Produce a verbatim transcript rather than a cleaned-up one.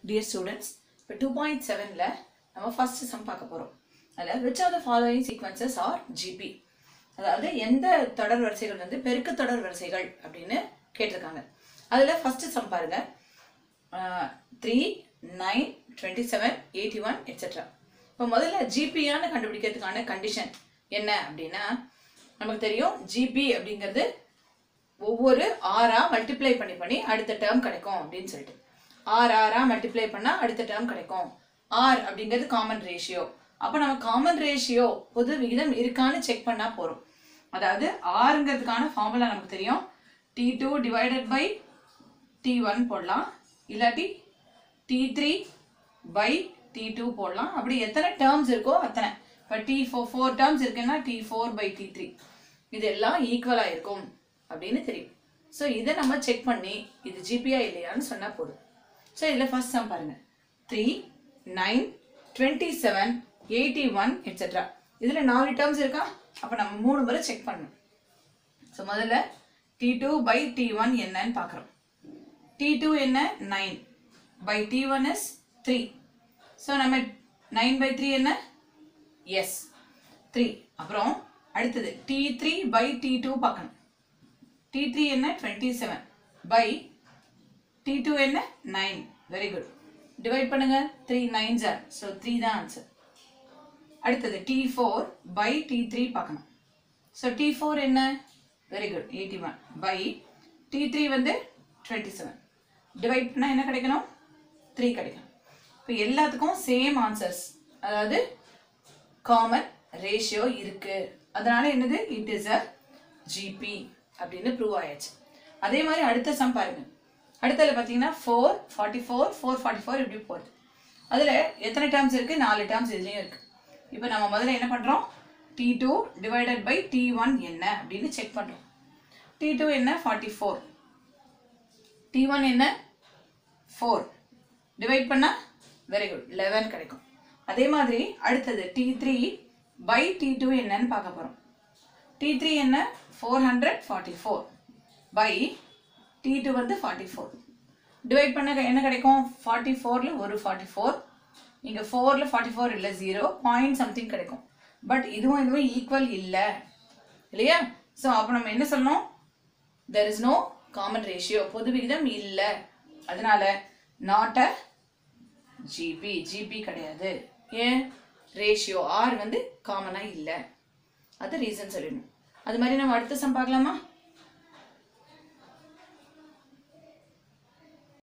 Dear students, இப்போ two point seven ல நம்ம first sum பார்க்க போறோம். அதுல which of the following sequences are G P? அதாவது எந்த தொடர் வரிசைகள் வந்து பெருக்க தொடர் வரிசைகள் அப்படினு கேட்டிருக்காங்க. அதுல first sum பாருங்க. three, nine, twenty-seven, eighty-one et cetera. இப்போ முதல்ல G P யான கண்டுபிடிக்கிறதுக்கான கண்டிஷன் என்ன அப்படினா நமக்கு தெரியும் G P அப்படிங்கிறது ஒவ்வொரு ஆறா மல்டிப்ளை பண்ணி பண்ணி அடுத்த டேர்ம் கிடைக்கும் அப்படினு சொல்லிட்டு R R மல்டிப்ளை பண்ணா அடுத்த டேர்ம் கிடைக்கும். R அப்படிங்கிறது காமன் ரேஷியோ. அப்ப நம்ம காமன் ரேஷியோ பொது விகிதம் இருக்கான்னு செக் பண்ணா போறோம். அதாவது Rங்கிறதுக்கான ஃபார்முலா நமக்கு தெரியும். T two divided by T one போடலாம். இல்லாட்டி T three by T two போடலாம். அப்படி எத்தனை டேர்ம்ஸ் இருக்கோ அத்தனை. இப்ப T four four டேர்ம்ஸ் இருக்குன்னா T four by T three. இதெல்லாம் ஈக்குவலா இருக்கும் அப்படின்னு தெரியும். சோ இதை நம்ம செக் பண்ணி இது G P ஆ இல்லையான்னு சொன்னா போதும். So, இதில் first sum பாருங்க. three, nine, twenty-seven, eighty-one, et cetera. இதில் நாலு terms இருக்கா? அப்போ நம்ம மூணு முறை செக் பண்ணணும். So, முதல்ல T two by T one என்னன்னு பார்க்குறோம். T two என்ன? nine. By T one is three. So, நம்ம nine by three என்ன? Yes. three. அப்புறம் அடுத்தது T three by T two பார்க்கணும். T three என்ன? twenty-seven. By T two என்ன? nine. Very good. Divide பண்ணுங்க. three nines are. So, three தான் answer. அடுத்தது T four by T three பார்க்கணும். So, T four என்ன? Very good. eighty-one. By T three வந்து twenty-seven. Divide பண்ணா என்ன கிடைக்கணும்? three கிடைக்கும். இப்போ எல்லாத்துக்கும் same answers. அதாவது common ratio இருக்கு. அதனால என்னது? It is a G P அப்படின்னு prove ஆயாச்சு. அதே மாதிரி அடுத்த sum பாருங்க. அடுத்ததுல பாத்தீங்கன்னா four, forty-four, four forty-four இப்படி போகுது. அதுல எத்தனை டேர்ம்ஸ் இருக்கு? நாலு டேர்ம்ஸ் இதுலயும் இருக்கு. இப்போ நம்ம முதல்ல என்ன பண்றோம்? T two divided by T one என்ன அப்படின்னு செக் பண்றோம். T two என்ன? forty-four. T one என்ன? four. டிவைட் பண்ணா வெரி குட் eleven கிடைக்கும். அதே மாதிரி அடுத்தது T three by T two என்னன்னு பார்க்க போறோம். T three என்ன? four forty-four. by T two வந்து forty-four. டிவைட் பண்ண என்ன கிடைக்கும்? forty-four ல ஒரு forty-four. இங்க four ல forty-four இல்ல zero. பாயிண்ட் சம்திங் கிடைக்கும். பட் இதுவும் இதுவும் ஈக்குவல் இல்ல. இல்லையா? சோ அப்ப நம்ம என்ன சொல்லணும்? There is no common ratio. பொது விகிதம் இல்ல. அதனால not a G P. G P கிடையாது. ஏன்? ரேஷியோ R வந்து காமனா இல்ல. அது ரீசன் சொல்லணும். அது மாதிரி நம்ம அடுத்த சம் பார்க்கலாமா?